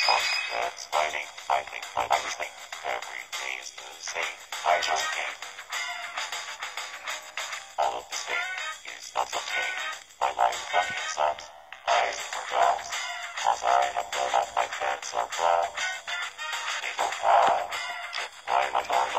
That's fighting. I think my everything. Every day is the same. I just can't. All of the same is not okay. My life fucking sucks. Eyes for dogs. Cause I have blown up my pants are clouds. Little cow. Why am I going